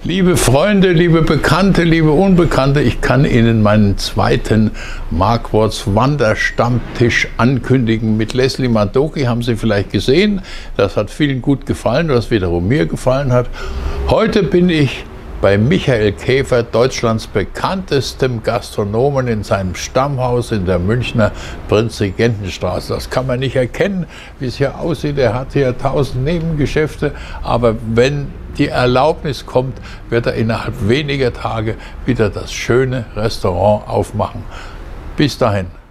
Liebe Freunde, liebe Bekannte, liebe Unbekannte, ich kann Ihnen meinen zweiten Marquardts Wanderstammtisch ankündigen mit Leslie Mandoki. Haben Sie vielleicht gesehen. Das hat vielen gut gefallen, was wiederum mir gefallen hat. Heute bin ich bei Michael Käfer, Deutschlands bekanntestem Gastronomen, in seinem Stammhaus in der Münchner Prinzregentenstraße. Das kann man nicht erkennen, wie es hier aussieht. Er hat hier 1000 Nebengeschäfte, aber wenn die Erlaubnis kommt, wird er innerhalb weniger Tage wieder das schöne Restaurant aufmachen. Bis dahin.